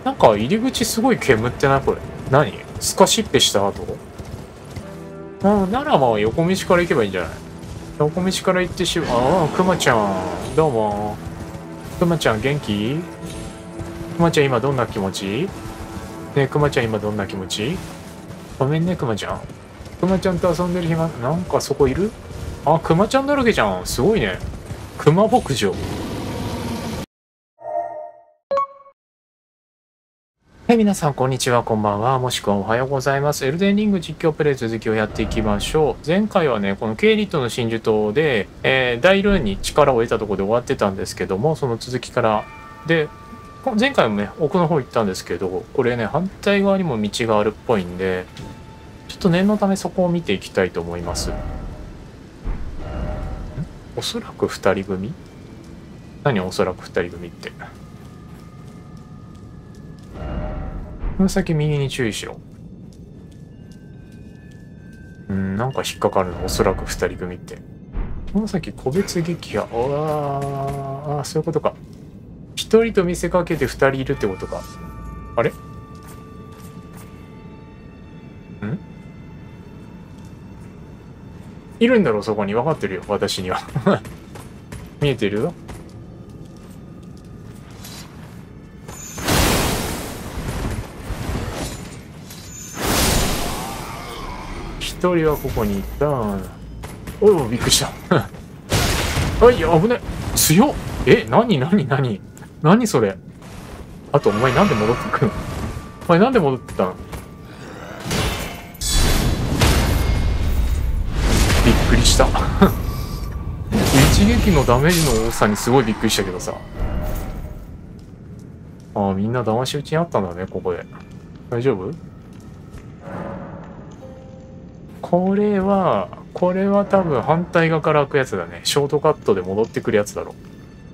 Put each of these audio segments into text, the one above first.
なんか入り口すごい煙ってないこれ。何スカシッペした後？ならまあ横道から行けばいいんじゃない？横道から行ってああ、クマちゃん。どうも。クマちゃん元気？クマちゃん今どんな気持ち？ねえ、クマちゃん今どんな気持ち？ごめんね、クマちゃん。クマちゃんと遊んでる暇、なんかそこいる？あ、クマちゃんだらけじゃん。すごいね。クマ牧場。はい、皆さん、こんにちは、こんばんは。もしくはおはようございます。エルデンリング実況プレイ続きをやっていきましょう。前回はね、このケイリットの真珠島で、大ルーンに力を得たところで終わってたんですけども、その続きから。で、前回もね、奥の方行ったんですけど、これね、反対側にも道があるっぽいんで、ちょっと念のためそこを見ていきたいと思います。おそらく2人組？何おそらく2人組って。この先右に注意しろ。なんか引っかかるの。おそらく2人組って。この先個別撃破。そういうことか。1人と見せかけて2人いるってことか。あれ？いるんだろう、そこに。分かってるよ、私には。見えてるよ。1人はここにいた。おい、びっくりした。はい、危ね。強っ。何それ。あと、お前なんで戻ってくの？お前なんで戻ってたの？びっくりした。一撃のダメージの多さにすごいびっくりしたけどさ。みんな騙し討ちにあったんだね、ここで。大丈夫？これは多分反対側から開くやつだね。ショートカットで戻ってくるやつだろ。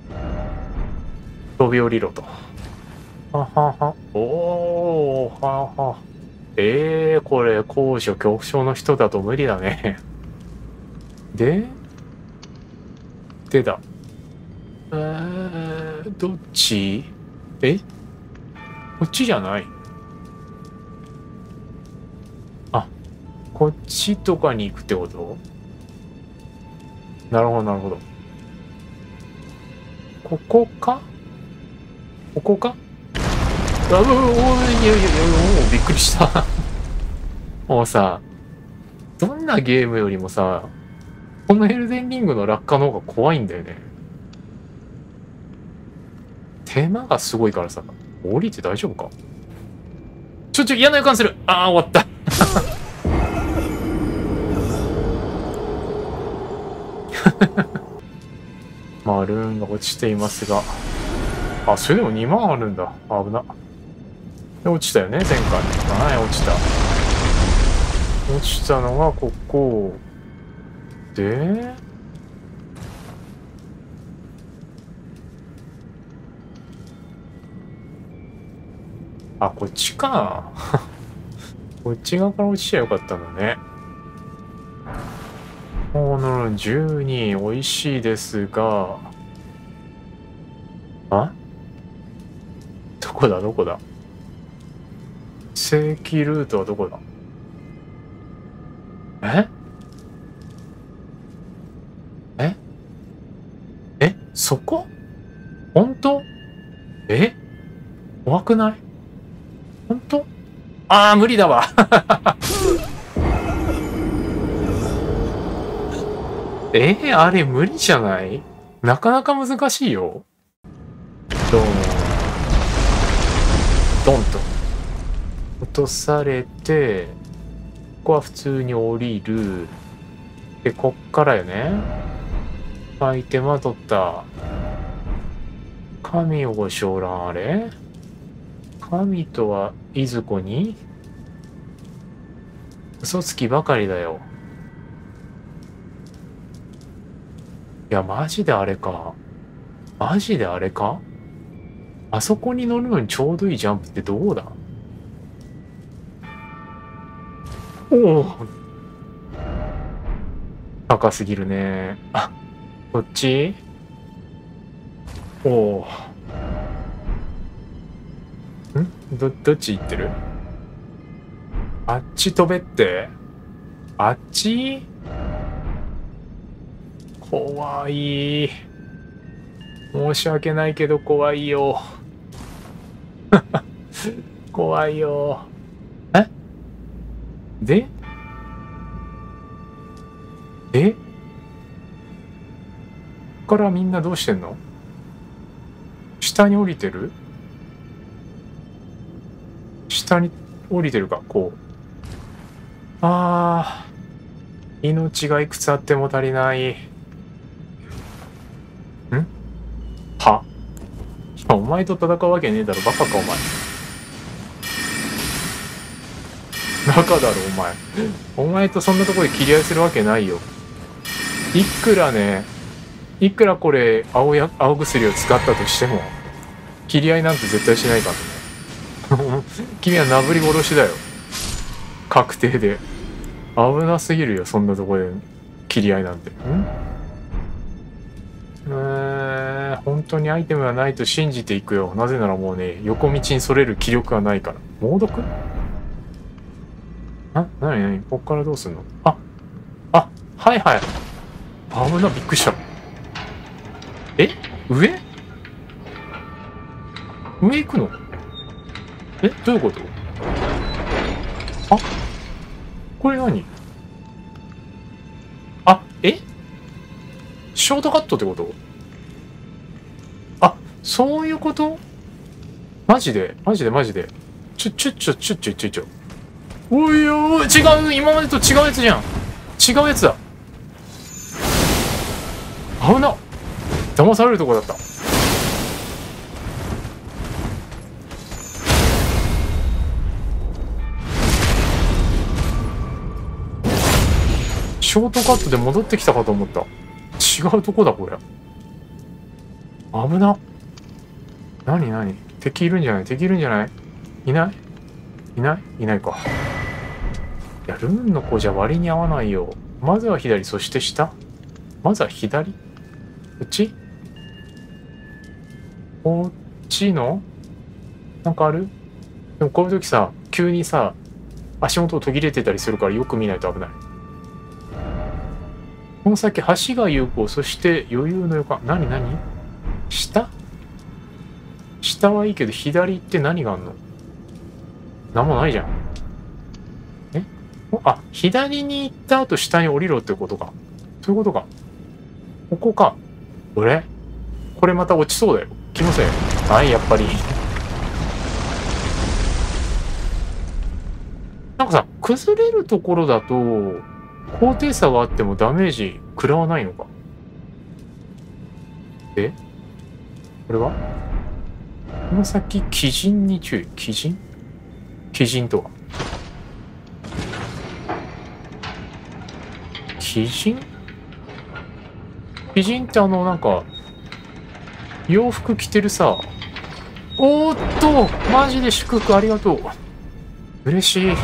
飛び降りろと。ははは。おー、はは。これ高所恐怖症の人だと無理だね。でだ。どっち？こっちじゃない？こっちとかに行くってこと？なるほど、なるほど。ここか？いや、びっくりした。もうさ、どんなゲームよりもさ、このエルデンリングの落下の方が怖いんだよね。手間がすごいからさ、降りて大丈夫か？嫌な予感する。終わった。マルーンが落ちていますが。それでも2万あるんだ。危な。で、落ちたよね、前回。はい、落ちた。落ちたのがここ。で、こっちか。こっち側から落ちちゃよかったんだね。12、美味しいですが、どこだ正規ルートはどこだ？そこ？本当？怖くない？本当？無理だわ。あれ無理じゃない？なかなか難しいよ。どうも。ドンと。落とされて、ここは普通に降りる。で、こっからよね。アイテムは取った。神をご昇覧あれ？神とはいずこに？嘘つきばかりだよ。いや、マジであれか。あそこに乗るのにちょうどいいジャンプってどうだ？おお。高すぎるね。こっち？おお。 どっち行ってる？あっち飛べって。あっち？怖い。申し訳ないけど怖いよ。怖いよ。えでこっからみんなどうしてんの？下に降りてる？下に降りてるか、こう。あー、命がいくつあっても足りない。は？いや、お前と戦うわけねえだろ、バカかお前。バカだろお前。お前とそんなところで切り合いするわけないよ。いくらこれ青薬を使ったとしても切り合いなんて絶対しないからね。君はなぶり殺しだよ、確定で。危なすぎるよ、そんなとこで切り合いなんて。本当にアイテムがないと信じていくよ。なぜならもうね、横道にそれる気力がないから。猛毒？なにこっからどうすんの？はいはい。危な、びっくりした。上行くの？どういうこと？これ何？ショートカットってこと？そういうこと？マジでちょ。おいよー、違う、今までと違うやつじゃん。違うやつだ。危なっ。騙されるとこだった。ショートカットで戻ってきたかと思った。違うとこだこれ。危なっ。何敵いるんじゃない？いないか。いや、ルーンの子じゃ割に合わないよ。まずは左、そして下。まずは左？こっち？こっちのなんかある？でもこういう時さ、急にさ、足元を途切れてたりするからよく見ないと危ない。この先、橋が有効、そして余裕の予感。何？下はいいけど、左って何があんの？なんもないじゃん。左に行った後下に降りろってことか。そういうことか。ここか。これまた落ちそうだよ。気のせい。はい、やっぱり。なんかさ、崩れるところだと、高低差があってもダメージ食らわないのか。これはこの先、鬼人に注意。鬼人とは鬼人ってなんか、洋服着てるさ。おーっと、マジで祝福ありがとう。嬉しい。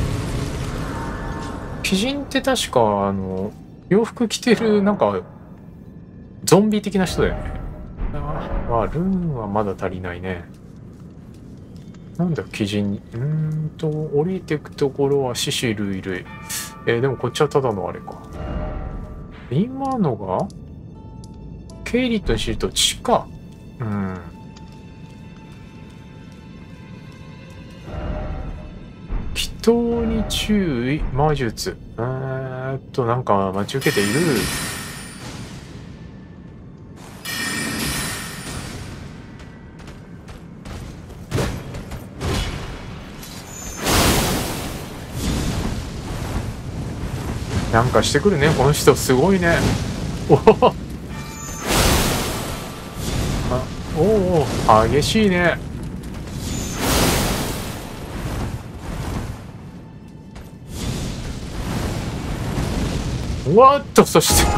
鬼人って確か、洋服着てる、なんか、ゾンビ的な人だよね。ルーンはまだ足りないね。なんだ、鬼人。降りてくところは獅子類類。でもこっちはただのあれか。今のがケイリットに知ると地下。祈祷に注意。魔術。なんか待ち受けている。なんかしてくるね、この人。すごいね。お激しいね。そして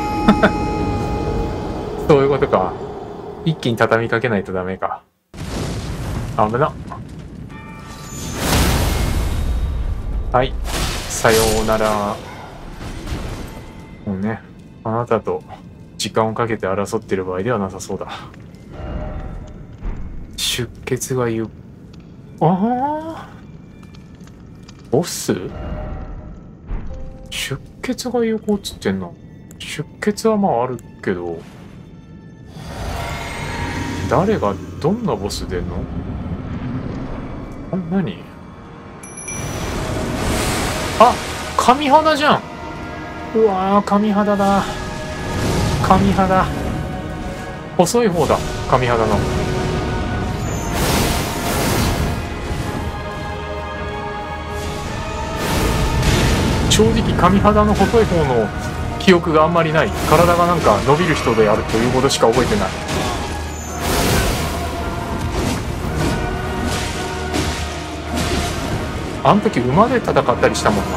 そういうことか。一気に畳みかけないとダメか。危な。はい、さようなら。もうね、あなたと時間をかけて争ってる場合ではなさそうだ。出血がゆっああ、ボス出血が有効っつってんの。出血はまああるけど、誰がどんなボス出んの？何？あ、神肌じゃん。うわー、神肌だ。神肌。細い方だ、神肌の。正直神肌の細い方の記憶があんまりない。体がなんか伸びる人であるということしか覚えてない。あの時馬で戦ったりしたもんな。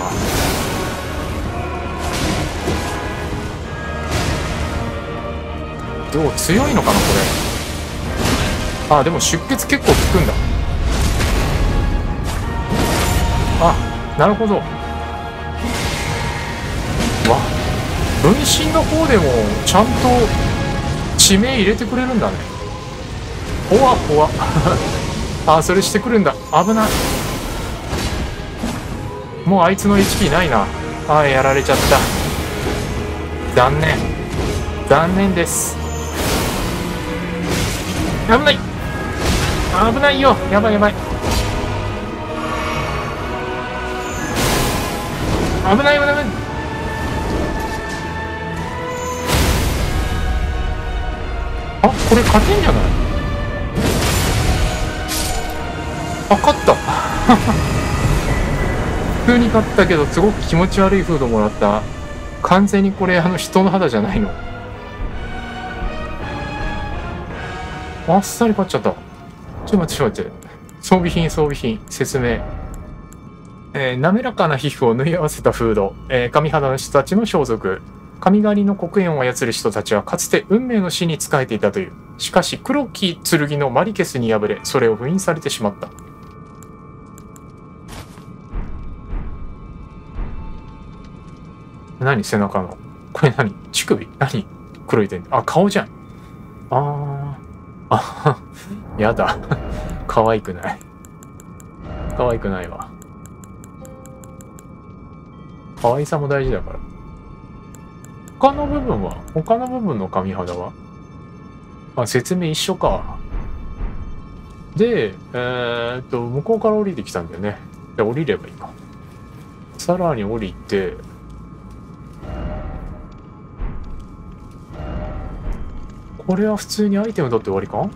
どう強いのかなこれ。あ、でも出血結構効くんだ。あ、なるほど。わ、分身の方でもちゃんと地名入れてくれるんだね。ほわほわあ、それしてくるんだ。危ない。もうあいつの HP ないな。あ、やられちゃった。残念。残念です。危ない。危ないよ。やばいやばい。危ない危ない危ない。あ、これ勝てんじゃない？あ、勝った普通に勝ったけどすごく気持ち悪いフードもらった。完全にこれ人の肌じゃないの。あっさり勝っちゃった。ちょっと待ってちょっと待って。装備品装備品説明。滑らかな皮膚を縫い合わせたフード、神肌の人たちの装束。神狩りの黒煙を操る人たちはかつて運命の死に仕えていたという。しかし黒き剣のマリケスに敗れ、それを封印されてしまった。何背中の。これ何乳首何黒い点。あ、顔じゃん。あ、やだ。可愛くない。可愛くないわ。可愛さも大事だから。他の部分の髪肌はあ、説明一緒か。で、向こうから降りてきたんだよね。じゃあ降りればいいか。さらに降りて、これは普通にアイテム取って終わりか？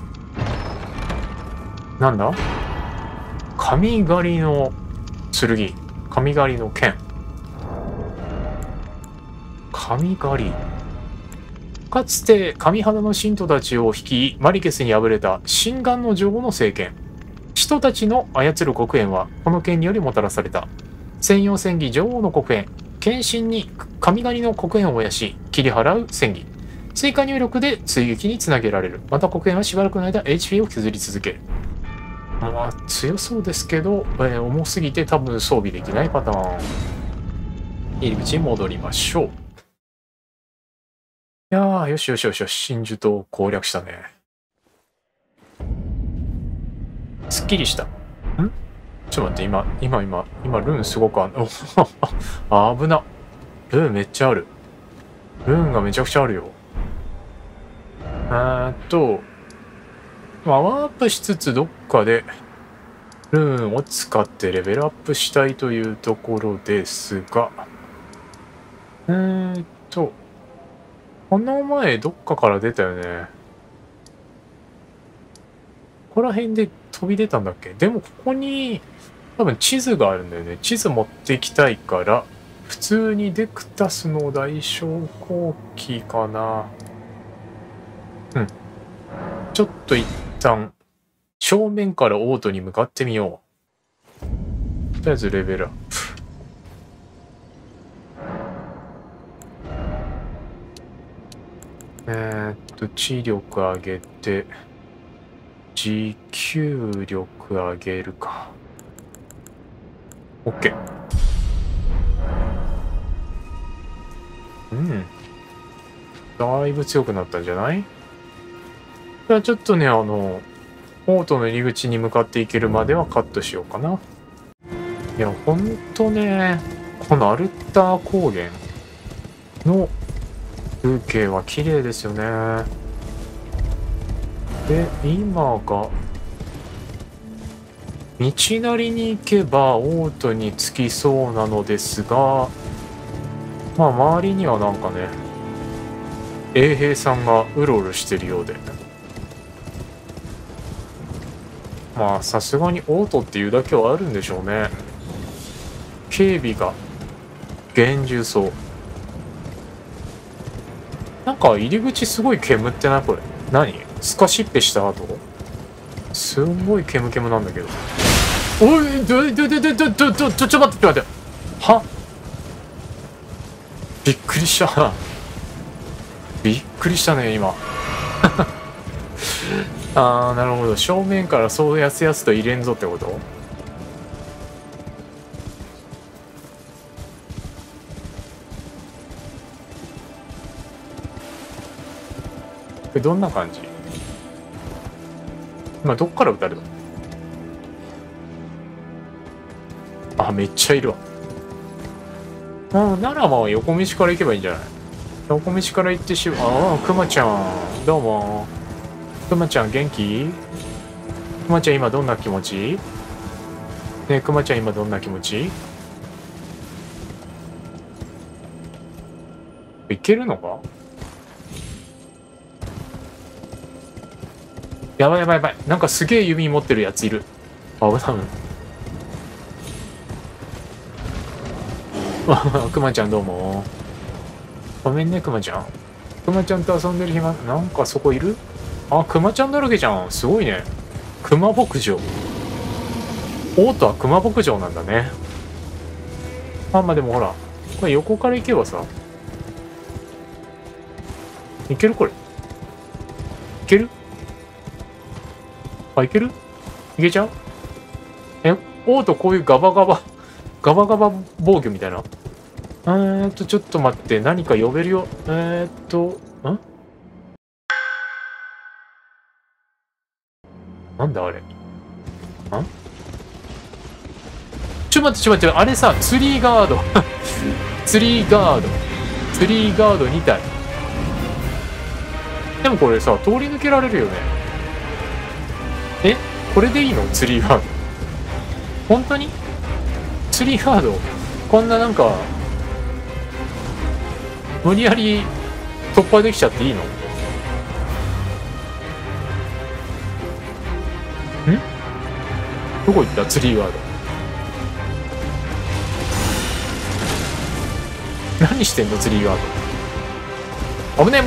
なんだ？神狩りの剣。神狩りの剣。神狩り。かつて神肌の信徒たちを率い、マリケスに敗れた心眼の女王の政権。人たちの操る黒煙はこの剣によりもたらされた。専用戦技女王の黒煙。剣心に神狩りの黒煙を燃やし、切り払う戦技。追加入力で追撃につなげられる。また黒煙はしばらくの間 HP を削り続ける。まあ強そうですけど、重すぎて多分装備できないパターン。入り口に戻りましょう。いやー、よしよしよしよし、真珠と攻略したね。すっきりした。ちょっと待って、今、ルーンすごくあ危な。ルーンめっちゃある。ルーンがめちゃくちゃあるよ。まあ、ワープしつつどっかでルーンを使ってレベルアップしたいというところですが、この前どっかから出たよね。ここら辺で飛び出たんだっけ？でもここに多分地図があるんだよね。地図持ってきたいから、普通にデクタスの大昇降機かな。ちょっと一旦正面からオートに向かってみよう。とりあえずレベルアップ。知力上げて、持久力上げるか。OK。だいぶ強くなったんじゃない？ちょっとね、 オートの入り口に向かっていけるまではカットしようかな。いや、ほんとね、このアルター高原の風景は綺麗ですよね。で、今が、道なりに行けばオートに着きそうなのですが、まあ周りにはなんかね、衛兵さんがうろうろしてるようで。まあさすがにオートっていうだけはあるんでしょうね。警備が厳重そう。なんか入り口すごい煙ってないこれ。何スカシッペした後すんごい煙なんだけど。おい、ちょっと待って。はびっくりした。びっくりしたね、今。あー、なるほど。正面からそうやすやすと入れんぞってこと？これどんな感じ？今どっから撃たれた？あ、めっちゃいるわ。ならまあ横道から行けばいいんじゃない？横道から行ってああ、くまちゃん。どうも。くまちゃん元気？くまちゃん今どんな気持ち？ねえ、くまちゃん今どんな気持ち？いけるのか？やばい。なんかすげえ弓持ってるやついる。危ない。くまちゃんどうも。ごめんね、くまちゃん。くまちゃんと遊んでる暇、なんかそこいる？あ、くまちゃんだらけじゃん。すごいね。くま牧場。オートはくま牧場なんだね。まあでもほら、これ横から行けばさ。いけるこれ。いける？あ、いける？いけちゃう？オートこういうガバガバ防御みたいな。ちょっと待って、何か呼べるよ。なんだあれ。ちょっと待って、あれさ、ツリーガード。ツリーガード2体。でもこれさ、通り抜けられるよね。これでいいの？ツリーガード。本当に？ツリーガード、こんななんか、無理やり突破できちゃっていいの？どこ行ったツリーガード。何してんのツリーガード。危ねえ。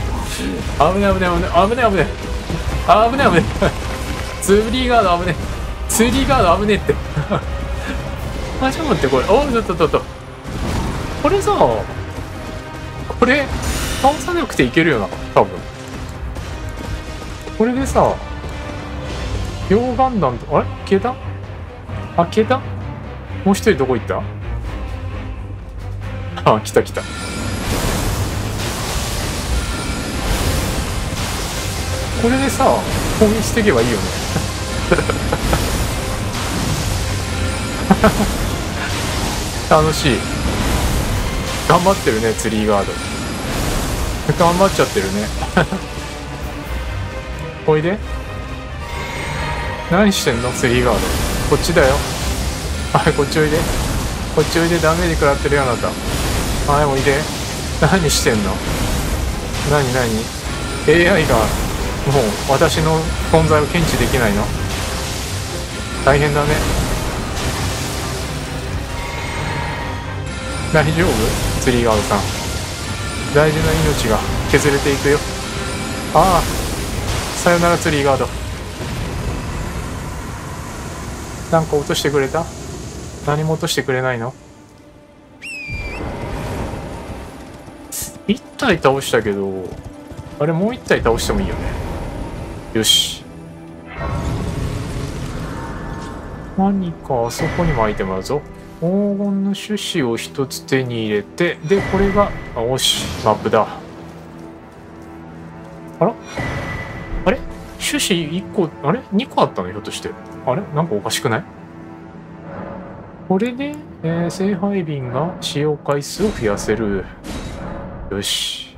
ツリーガード危ねえ。ツリーガード危ねえって。あ、ちょっと待って、これ。これさ、これ、倒さなくていけるよな、多分。これでさ、溶岩弾と、あれ消えた？あ、消えた？もう一人どこ行った？あ、来た。これでさ、攻撃していけばいいよね。楽しい。頑張ってるね、ツリーガード。頑張っちゃってるね。おいで。何してんのツリーガード。こっちだよ。はい、こっちおいで。ダメージ食らってるよ、あなた。はい、おいで。何してんの？何 AI がもう私の存在を検知できないの？大変だね。大丈夫？ツリーガードさん、大事な命が削れていくよ。ああ、さよならツリーガード。なんか落としてくれた？何も落としてくれないの？1体倒したけど、あれもう1体倒してもいいよね。よし。何かあそこにもアイテムあるぞ。黄金の種子を一つ手に入れて、で、これが、よし、マップだ。あれ種種子1個、あれ ?2 個あったのひょっとして。あれなんかおかしくない？これで、聖杯瓶が使用回数を増やせる。よし。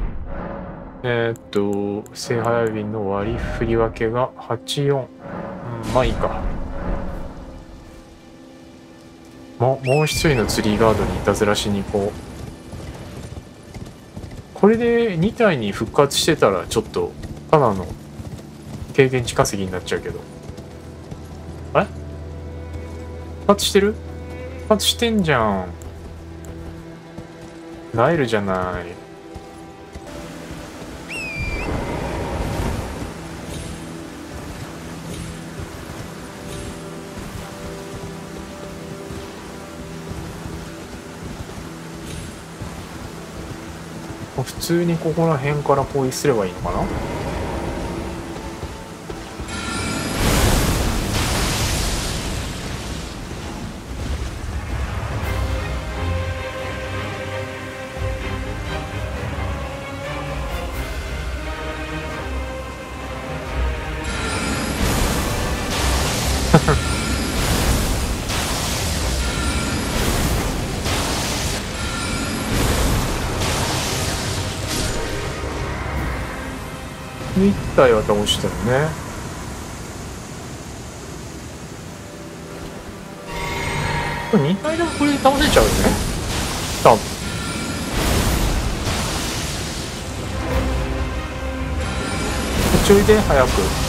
聖杯瓶の割り振り分けが84。まあいいか。もう一人のツリーガードにいたずらしに行こう。これで2体に復活してたらちょっとただの経験値稼ぎになっちゃうけど。あれ？復活してる？復活してんじゃん。ナイルじゃない。普通にここら辺から攻撃すればいいのかな？1体は倒したよね。これ2体でもこれで倒せちゃうよね。多分。ちょいで早く。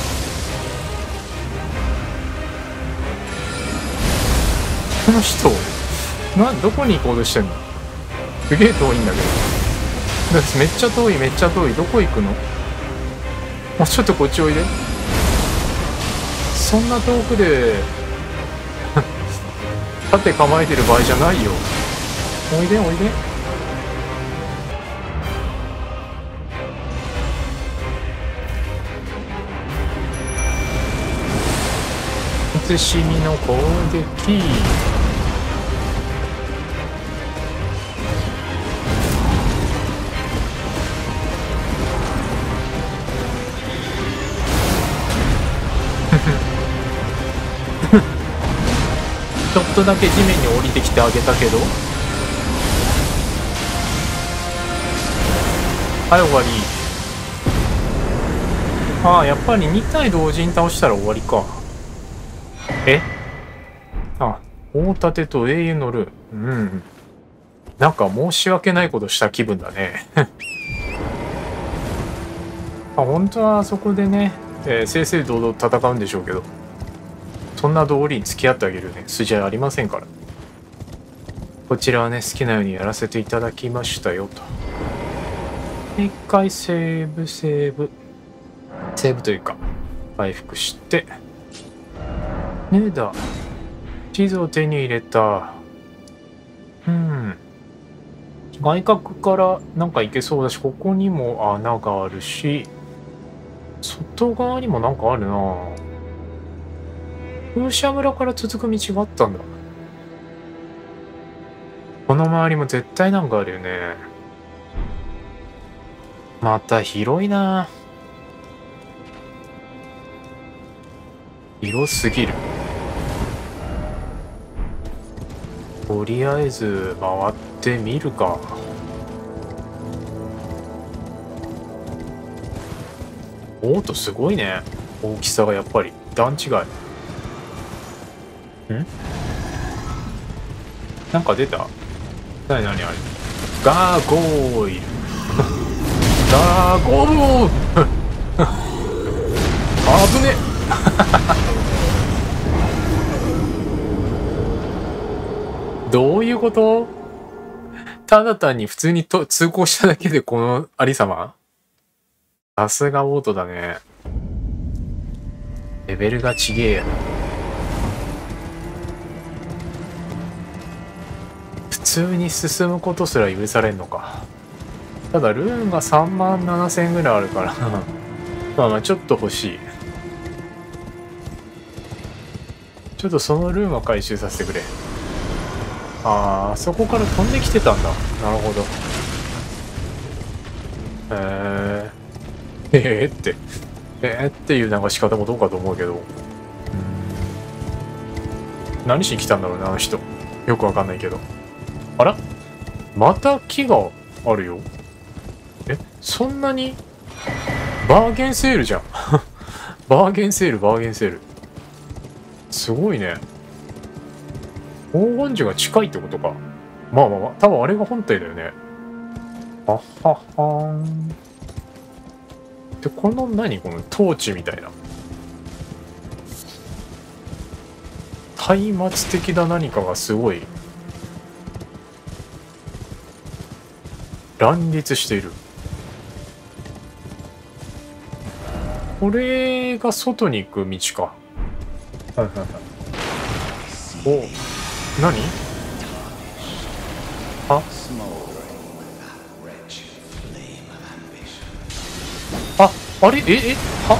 この人どこに行こうとしてんの？すげえ遠いんだけど。めっちゃ遠いめっちゃ遠い。どこ行くの？もうちょっとこっちおいで。そんな遠くで立って構えてる場合じゃないよ。おいでおいで。慎みの攻撃。ちょっとだけ地面に降りてきてあげたけど、はい終わり。ああやっぱり2体同時に倒したら終わりか。大盾と英雄のルーン。なんか申し訳ないことした気分だね本当はあそこでね、正々堂々戦うんでしょうけど、そんな道理に付き合ってあげるね筋合いありませんから。こちらはね好きなようにやらせていただきましたよと。一回セーブというか回復してねえだ。地図を手に入れた。外角からなんか行けそうだし、ここにも穴があるし、外側にもなんかあるな。風車村から続く道があったんだ。この周りも絶対なんかあるよね。また広いな。広すぎる。とりあえず回ってみるか。オートすごいね。大きさがやっぱり段違い。なんか出た？何あれ。ガーゴーイルガーゴー危ねどういうこと？ただ単に普通に通行しただけでこのありさま？さすがオートだね。レベルがちげえや。普通に進むことすら許されんのか。ただルーンが37000ぐらいあるからまあちょっと欲しい。ちょっとそのルーンは回収させてくれ。そこから飛んできてたんだ。なるほど。ってっていう流し方もどうかと思うけど、何しに来たんだろうね、あの人。よくわかんないけど。あら、また木があるよ。そんなにバーゲンセールじゃん。バーゲンセール、バーゲンセール。すごいね。黄金樹が近いってことか。まあまあまあ、多分あれが本体だよね。はっはっはーん。で、この何このトーチみたいな。松明的な何かがすごい乱立している。これが外に行く道か。はいはいはい。お、何？あ、あ、あれは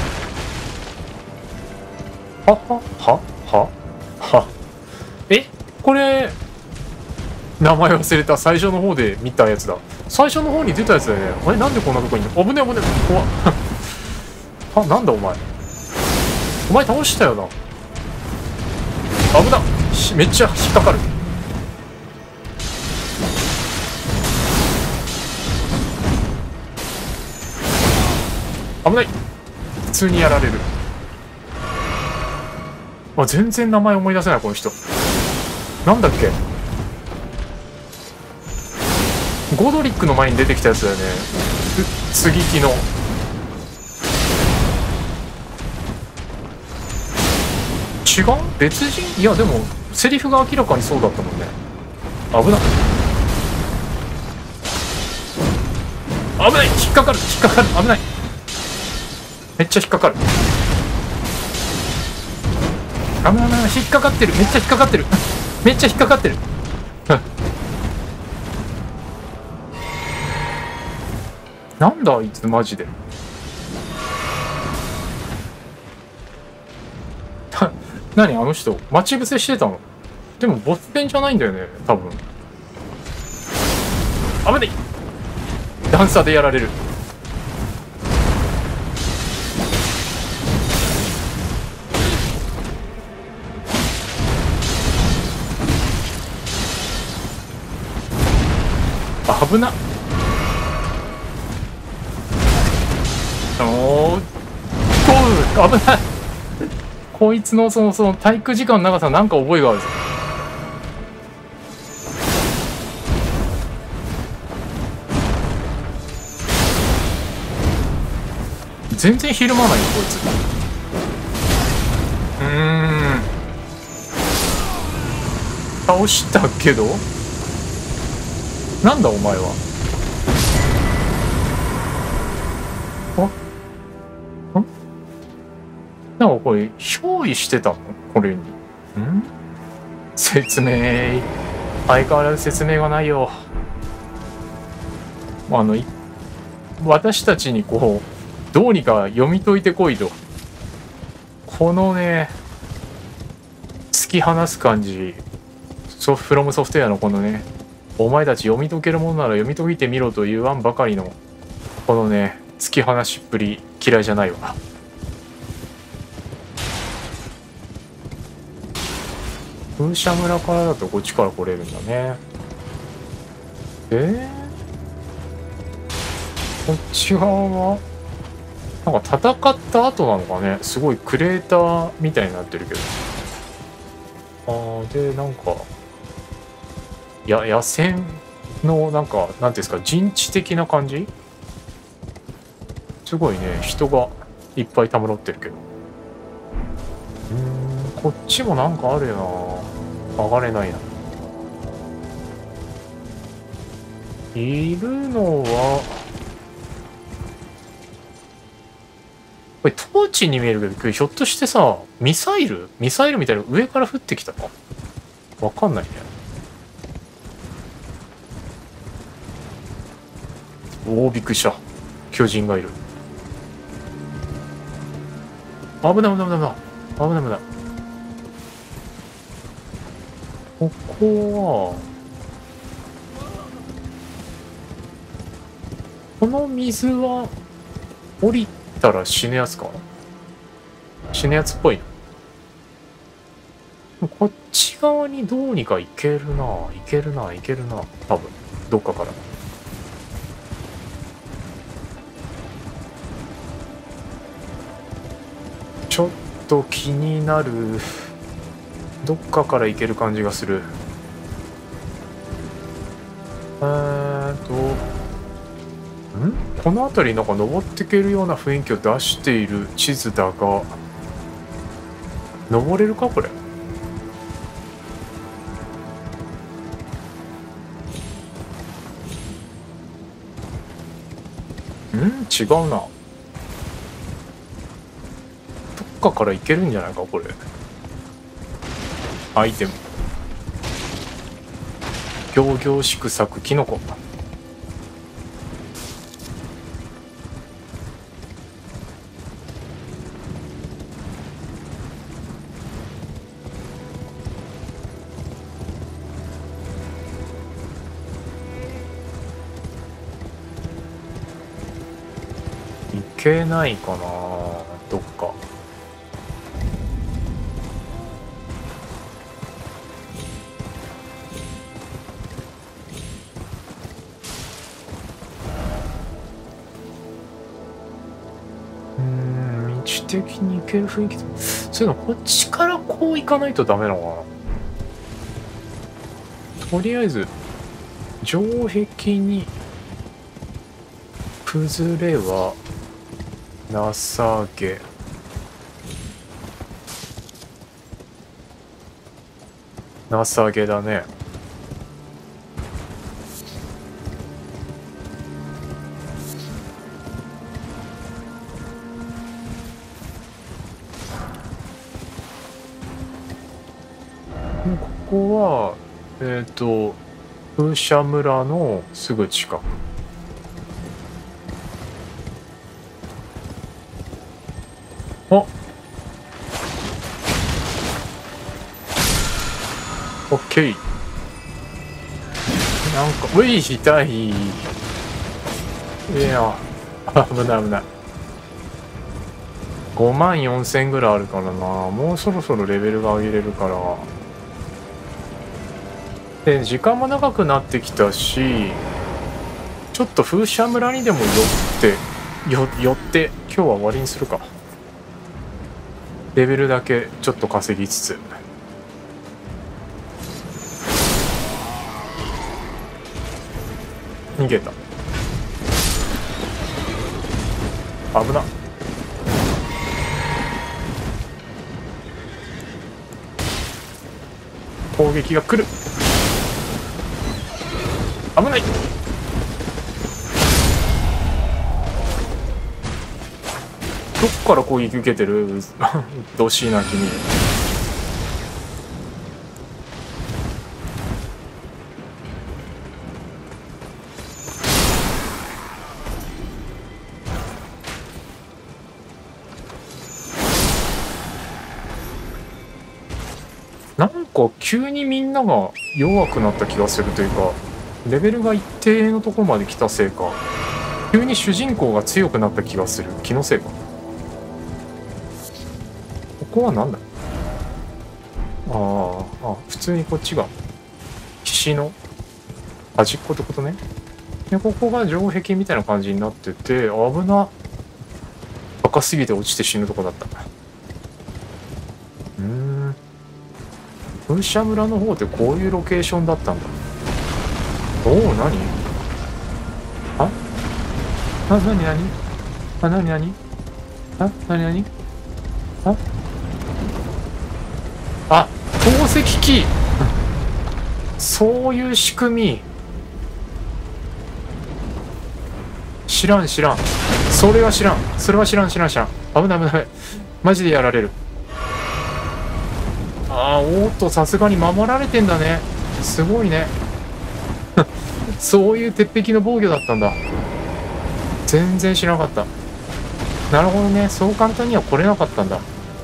はははははこれ、名前忘れた。最初の方で見たやつだ。最初の方に出たやつだよね。あれなんでこんなとこにいんの？危ねえ危ねえ。怖っ。あ、なんだお前。お前倒したよな。危な。めっちゃ引っかかる。危ない。普通にやられる。あ、全然名前思い出せないこの人。なんだっけ。ゴドリックの前に出てきたやつだよね。継ぎ木の。違う？別人？いやでもセリフが明らかにそうだったもんね。危ない。危ない。引っかかる。引っかかる。危ない。めっちゃ引っかかる。危ない危ない。引っかかってる。めっちゃ引っかかってる。めっちゃ引っかかってる。なんだあいつマジで。何あの人待ち伏せしてたの？でもボス戦じゃないんだよね多分。危ない。段差でやられる。危なっ。おー、危ない。こいつのその体育時間の長さなんか覚えがあるぞ。全然ひるまないよこいつ。倒したけどなんだお前は。なんかこれ憑依してたのこれに。説明相変わらず説明がないよ。私たちにこうどうにか読み解いてこいと。このね突き放す感じ。フロムソフトウェアのこのね、お前たち読み解けるものなら読み解いてみろと言わんばかりのこのね突き放しっぷり嫌いじゃないわ。風車村からだとこっちから来れるんだね。こっち側はなんか戦った後なのかね。すごいクレーターみたいになってるけど。でなんか野戦のなんかなんていうんですか陣地的な感じ。すごいね人がいっぱいたむろってるけど。こっちもなんかあるよな。上がれないな。いるのはこれトーチに見えるけどひょっとしてさミサイルみたいなの上から降ってきたかわかんないね。おおびっくりした。巨人がいる。危ない危ない危ない危ない危ない危ない。ここはこの水は降りたら死ぬやつか。 死ぬやつっぽいな。こっち側にどうにか行けるな。行けるな、行けるな。多分。どっかから。ちょっと気になる。どっかから行ける感じがする。この辺りなんか登っていけるような雰囲気を出している地図だが、登れるかこれ。違うな。どっかから行けるんじゃないかこれ。アイテム。仰々しく咲くキノコ。行けないかなどっか。道的に行ける雰囲気。そういうのこっちからこう行かないとダメなのかな。とりあえず城壁に崩れは情け。情けだね。ここは風車村のすぐ近く。あ、オッケー。なんかうい痛い。いや危ない危ない。54000ぐらいあるからな。もうそろそろレベルが上げれるから。で時間も長くなってきたし、ちょっと風車村にでも寄って今日は終わりにするか。レベルだけちょっと稼ぎつつ。逃げた。危な。攻撃が来る。危ない。どっから攻撃受けてるどしいな君。なんか急にみんなが弱くなった気がするというか、レベルが一定のところまで来たせいか、急に主人公が強くなった気がする。気のせいか。ここはなんだ。普通にこっちが岸の端っこってことね。でここが城壁みたいな感じになってて、危な。高すぎて落ちて死ぬとこだった。風車村の方ってこういうロケーションだったんだ。おお、何？あ？何？あ、何？あ、何？あ、透析機。そういう仕組み。知らん。それは知らん。危ない。マジでやられる。おっと、さすがに守られてんだね。すごいね。そういう鉄壁の防御だったんだ。全然知らなかった。なるほどね。そう簡単には来れなかったんだ。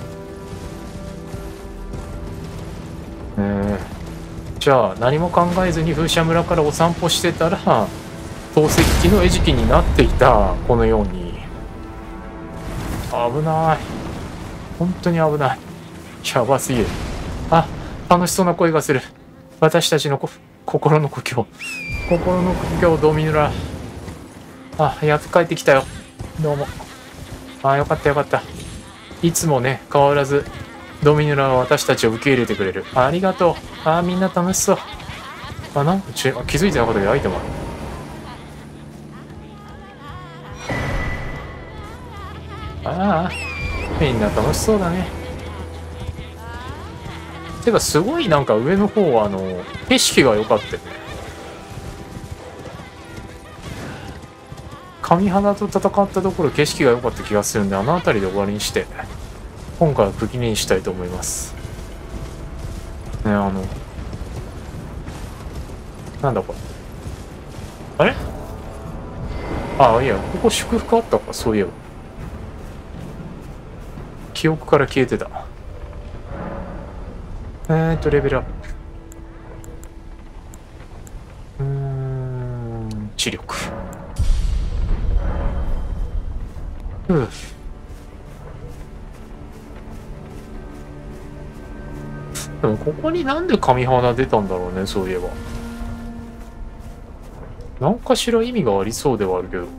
じゃあ何も考えずに風車村からお散歩してたら透析機の餌食になっていた。このように。危ない。 本当に危ない。やばすぎる。あ、楽しそうな声がする。私たちの心の故郷。心の故郷、ドミヌラ。あ、やっと帰ってきたよ。どうも。あ、よかったよかった。いつもね、変わらず、ドミヌラは私たちを受け入れてくれる。ありがとう。あ、みんな楽しそう。あ、なんか気づいてなかったけど、アイテムある。ああ、みんな楽しそうだね。てか、すごいなんか上の方は、景色が良かったよね。神花と戦ったところ景色が良かった気がするんで、あの辺りで終わりにして、今回は区切りにしたいと思います。ね、なんだこれ。あれ、あ、いや、ここ祝福あったか、そういえば。記憶から消えてた。レベルアップ。知力。でもここになんで神花出たんだろうね、そういえば。何かしら意味がありそうではあるけど。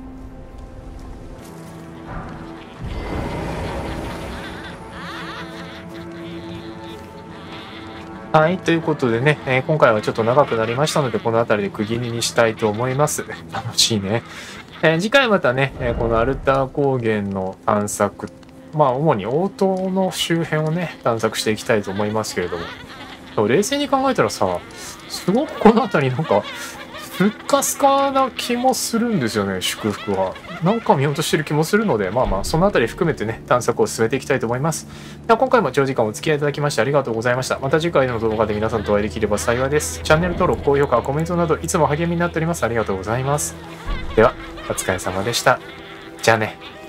はい、ということでね、今回はちょっと長くなりましたので、この辺りで区切りにしたいと思います。楽しいね。次回またね、このアルター高原の探索、まあ主に応答の周辺をね、探索していきたいと思いますけれども、冷静に考えたらさ、すごくこの辺りなんか、ふっかすかな気もするんですよね、祝福は。なんか見落としてる気もするので、まあまあ、その辺り含めてね、探索を進めていきたいと思います。では今回も長時間お付き合いいただきましてありがとうございました。また次回の動画で皆さんとお会いできれば幸いです。チャンネル登録、高評価、コメントなどいつも励みになっております。ありがとうございます。では、お疲れ様でした。じゃあね。